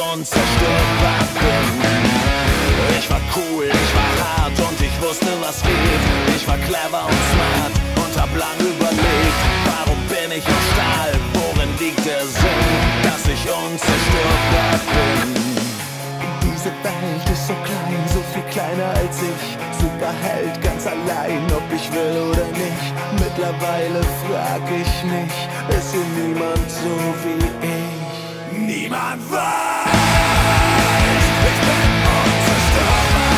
unzerstörbar bin. Ich war cool, ich war hart und ich wusste, was geht. Ich war clever und smart und hab lang überlegt, warum bin ich aus Stahl? Worin liegt der Sinn, dass ich unzerstörbar bin? Diese Welt ist so klein, so viel kleiner als ich. Superheld ganz allein, ob ich will oder nicht. Mittlerweile frag ich mich, ist hier niemand so wie ich? Niemand weiß, ich bin unzerstörbar.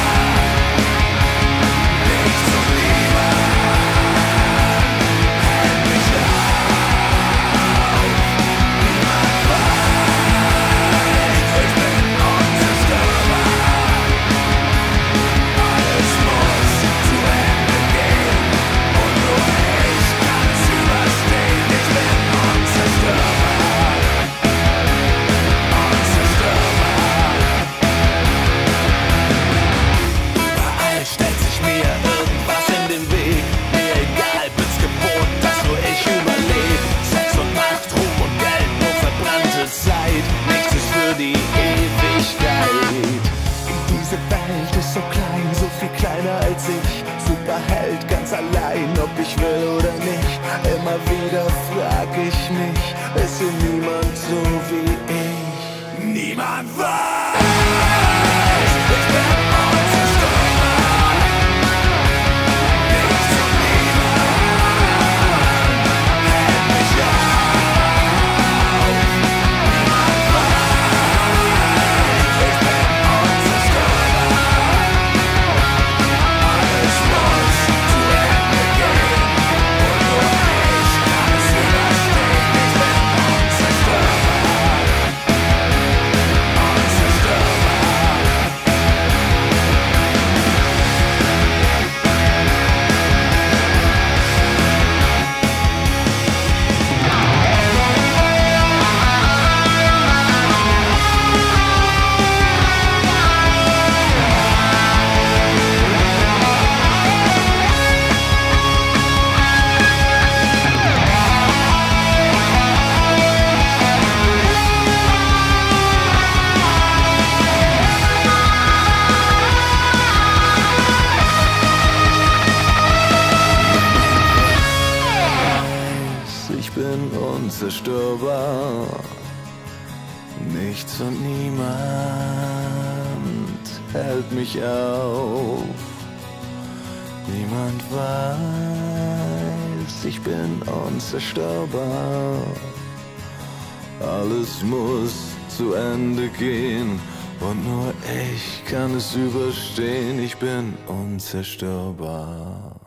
Nichts und niemand hält mich auf. Niemand weiß, ich bin unzerstörbar. Alles muss zu Ende gehen und nur ich kann es überstehen. Ich bin unzerstörbar. Überall stellt sich mir irgendwas in den Weg. Mir egal, bin's gewohnt, dass nur ich überlebe. Sex und Macht, Ruhm und Geld, nur verbrannte Zeit. Nichts ist für die Ewigkeit. Diese Welt ist so klein, so viel kleiner als ich. Superheld ganz allein, ob ich will oder nicht. Immer wieder frag ich mich, ist hier niemand so wie ich? Niemand weiß, ich bin unzerstörbar. Nichts und niemand hält mich auf. Niemand weiß, ich bin unzerstörbar. Alles muss zu Ende gehen und nur ich kann es überstehen. Ich bin unzerstörbar. Ich bin unzerstörbar. Nichts und niemand hält mich auf. Niemand weiß, ich bin unzerstörbar. Alles muss zu Ende gehen und nur ich kann es überstehen. Ich bin unzerstörbar.